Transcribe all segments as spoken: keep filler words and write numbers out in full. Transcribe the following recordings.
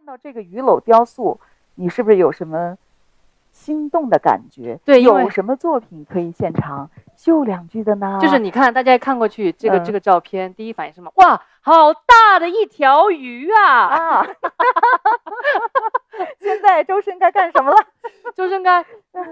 到这个鱼篓雕塑，你是不是有什么心动的感觉？ 对， 有什么作品可以现场秀两句的呢？ 就是你看，大家看过去这个、 嗯、 这个照片，第一反应是什么？哇，好大的一条鱼啊！ 啊！现在周深该干什么了？ 周深该。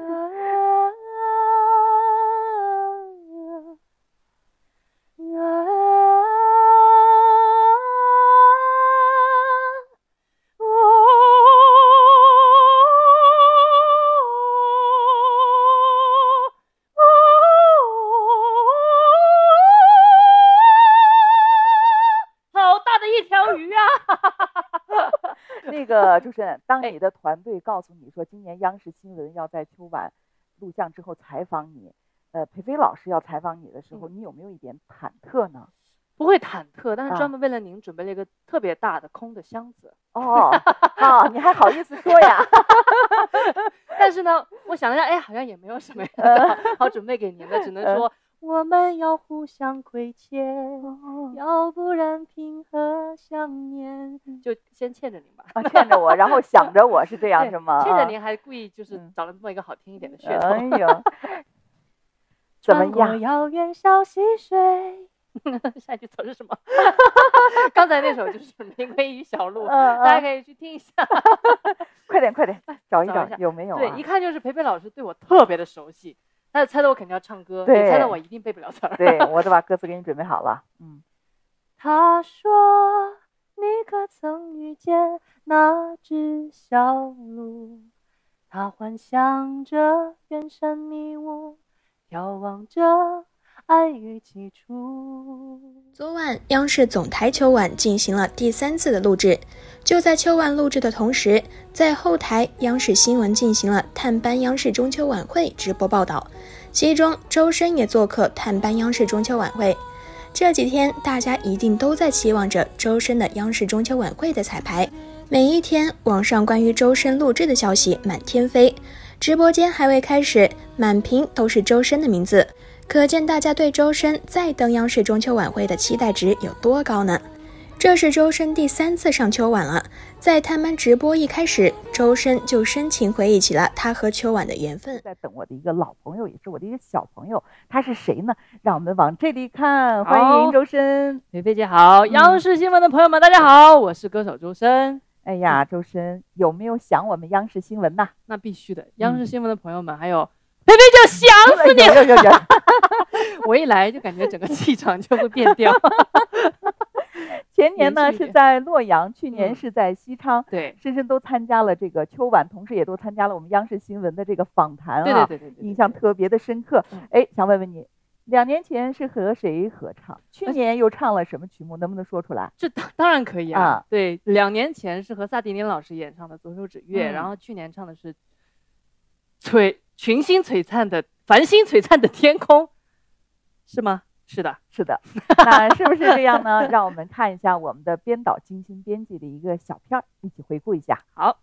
那个就是，当你的团队告诉你说，今年央视新闻要在秋晚录像之后采访你，呃，裴飞老师要采访你的时候，嗯、你有没有一点忐忑呢？ 不会忐忑，但是专门为了您准备了一个特别大的空的箱子。 啊、哦，好，你还好意思说呀？ 但是呢，我想了一下，哎，好像也没有什么好好准备给您的，只能说。我们要互相亏欠，哦、要不然凭何相念？就先欠着您吧， 啊，欠着我，然后想着我是这样是吗？ 欠着您还故意就是找了这么一个好听一点的噱头。 哎呦，怎么样？ 遥远小溪水，下一句词是什么？刚才那首就是《玫瑰与小鹿》，嗯，大家可以去听一下。 快点，快点，找一找有没有、啊？ 对，一看就是裴裴老师对我特别的熟悉。他猜到我肯定要唱歌， 对， 你猜到我一定背不了词儿。 对，我都把歌词给你准备好了。嗯， 他说：“你可曾遇见那只小鹿？他幻想着远山迷雾，遥望着爱与起初。” 昨晚，央视总台秋晚进行了第三次的录制。就在秋晚录制的同时，在后台，央视新闻进行了探班央视中秋晚会直播报道。其中，周深也做客探班央视中秋晚会。这几天，大家一定都在期望着周深的央视中秋晚会的彩排。每一天，网上关于周深录制的消息满天飞，直播间还未开始，满屏都是周深的名字，可见大家对周深再登央视中秋晚会的期待值有多高呢？这是周深第三次上秋晚了，在探班直播一开始，周深就深情回忆起了他和秋晚的缘分。 在等我的一个老朋友，也是我的一个小朋友，他是谁呢？让我们往这里看，欢迎周深。 菲菲姐好，央视新闻的朋友们、嗯、大家好，我是歌手周深。 哎呀，周深有没有想我们央视新闻呢？ 那必须的，央视新闻的朋友们、嗯、还有菲菲就想死你了， 有有有我一来就感觉整个气场就会变掉。 前年呢是在洛阳，去年是在西昌， 嗯、对， 深深都参加了这个秋晚，同时也都参加了我们央视新闻的这个访谈啊， 对对对 对, 对, 对, 对， 印象特别的深刻。 嗯、 哎，想问问你，两年前是和谁合唱？去年又唱了什么曲目？能不能说出来？ 这当然可以啊。 啊对，两年前是和萨蒂宁老师演唱的《左手指月》，嗯，然后去年唱的是璀群星璀璨的繁星璀璨的天空，是吗？是的， 是的。那是不是这样呢？让我们看一下我们的编导精心编辑的一个小片，一起回顾一下。 好。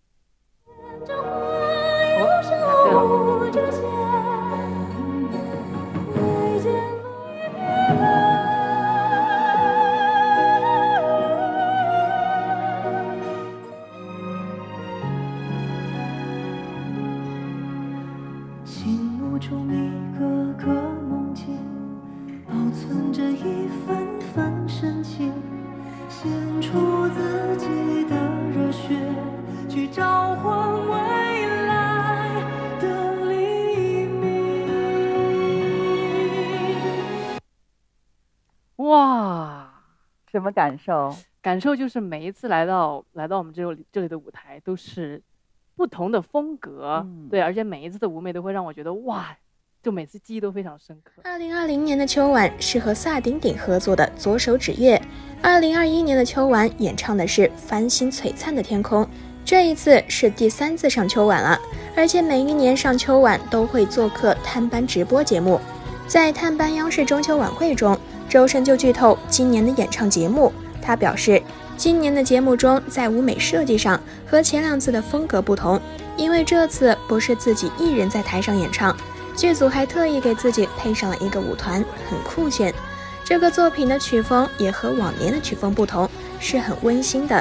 哦，对了。 心目中一个个梦境，保存着一份份深情，献出自己的热血，去召唤未来的黎明。 哇， 什么感受？ 感受就是每一次来到来到我们这里这里的舞台都是不同的风格，嗯，对，而且每一次的舞美都会让我觉得哇，就每次记忆都非常深刻。 二零二零年的秋晚是和萨顶顶合作的《左手指月》，二零二一年的秋晚演唱的是繁星璀璨的天空。这一次是第三次上秋晚了，而且每一年上秋晚都会做客探班直播节目。在探班央视中秋晚会中，周深就剧透今年的演唱节目。他表示，今年的节目中在舞美设计上和前两次的风格不同，因为这次不是自己一人在台上演唱，剧组还特意给自己配上了一个舞团，很酷炫。这个作品的曲风也和往年的曲风不同，是很温馨的，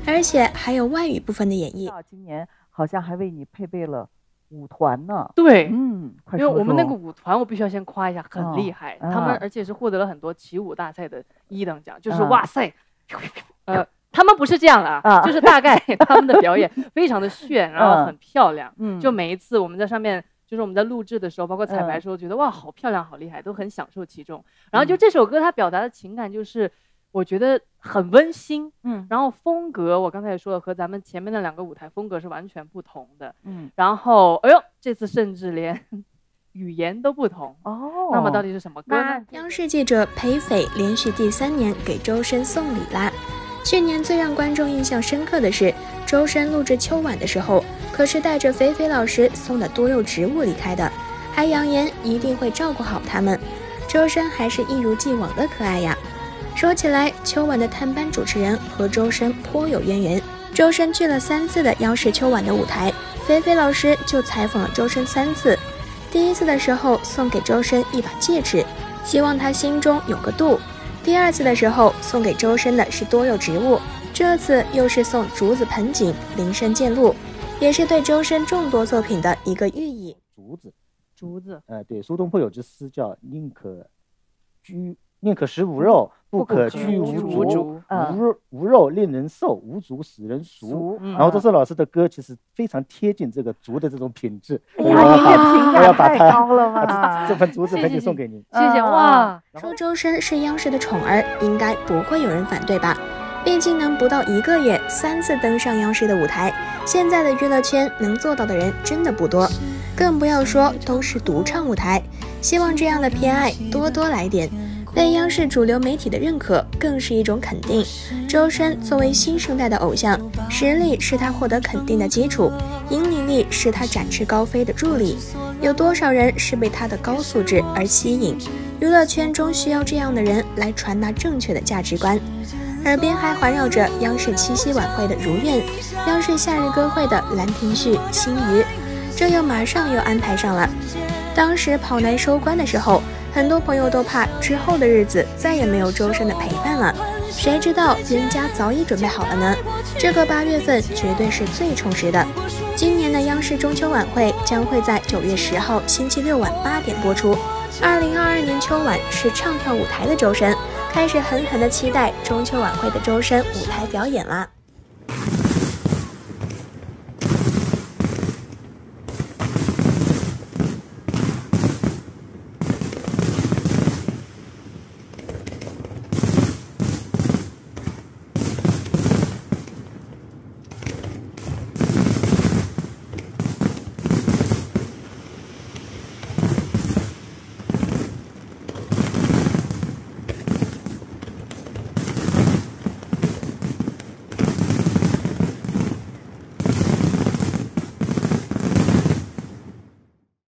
而且还有外语部分的演绎。 今年好像还为你配备了舞团呢。 对， 嗯，快因为说说我们那个舞团，我必须要先夸一下，很厉害。 哦、 他们而且是获得了很多起舞大赛的一等奖，就是、嗯、哇塞，呃，他们不是这样的啊，啊就是大概他们的表演非常的炫，然后很漂亮。嗯，就每一次我们在上面。就是我们在录制的时候，包括彩排的时候，觉得、嗯、哇，好漂亮，好厉害，都很享受其中。然后就这首歌，它表达的情感就是，我觉得很温馨，嗯。然后风格，我刚才也说了，和咱们前面的两个舞台风格是完全不同的，嗯。然后，哎呦，这次甚至连语言都不同哦。那么到底是什么歌呢？ 央视记者裴斐连续第三年给周深送礼啦。去年最让观众印象深刻的是，周深录制秋晚的时候，可是带着菲菲老师送的多肉植物离开的，还扬言一定会照顾好他们。周深还是一如既往的可爱呀。说起来，秋晚的探班主持人和周深颇有渊源。周深去了三次的央视秋晚的舞台，菲菲老师就采访了周深三次。第一次的时候送给周深一把戒指，希望他心中有个度。第二次的时候送给周深的是多肉植物，这次又是送竹子盆景，林深见鹿，也是对周深众多作品的一个寓意。 竹子， 竹子， 呃，对，苏东坡有句诗叫“宁可居，宁可食无肉，不可居无竹。无肉无肉令人瘦，无竹使人俗。”然后周深老师的歌其实非常贴近这个竹的这种品质。 哎呀，你这评价太高了吧！ 这盆竹子盆景送给您， 谢谢哇！ 说周深是央视的宠儿，应该不会有人反对吧？毕竟能不到一个月三次登上央视的舞台，现在的娱乐圈能做到的人真的不多，更不要说都是独唱舞台。希望这样的偏爱多多来点，被央视主流媒体的认可更是一种肯定。周深作为新生代的偶像，实力是他获得肯定的基础，引领力是他展翅高飞的助力。有多少人是被他的高素质而吸引？娱乐圈中需要这样的人来传达正确的价值观。耳边还环绕着央视七夕晚会的如愿，央视夏日歌会的兰亭序、青鱼，这又马上又安排上了。当时跑男收官的时候，很多朋友都怕之后的日子再也没有周深的陪伴了，谁知道人家早已准备好了呢？这个八月份绝对是最充实的。今年的央视中秋晚会将会在九月十号星期六晚八点播出。二零二二年秋晚是唱跳舞台的周深，开始狠狠地期待中秋晚会的周深舞台表演啦。